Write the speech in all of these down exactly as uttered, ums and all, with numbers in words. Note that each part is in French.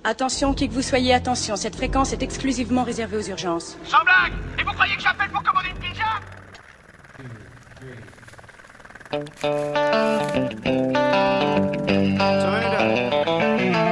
Attention, qui que vous soyez, attention, cette fréquence est exclusivement réservée aux urgences. Sans blague! Et vous croyez que j'appelle pour commander une pizza? Turn it up.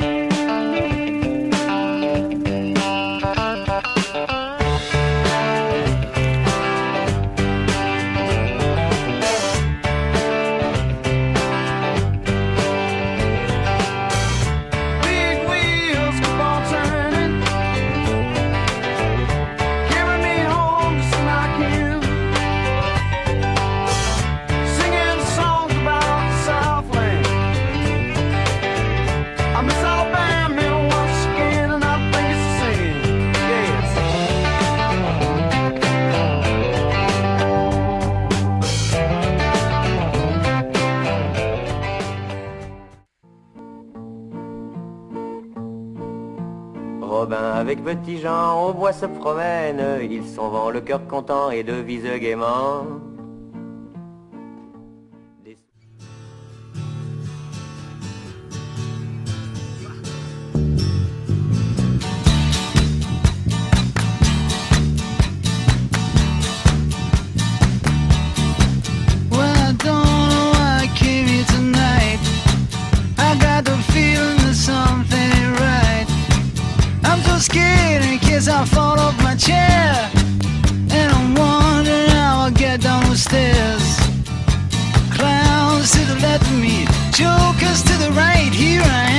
Robin avec Petit Jean, au bois se promène, ils s'en vont le cœur content et devisent gaiement. Des... Well, I don't know why I came here tonight. I got the feeling that something ain't right. I'm so scared in case I fall off my chair, and I'm wondering how I'll get down the stairs. Clowns to the left of me, jokers to the right, here I am.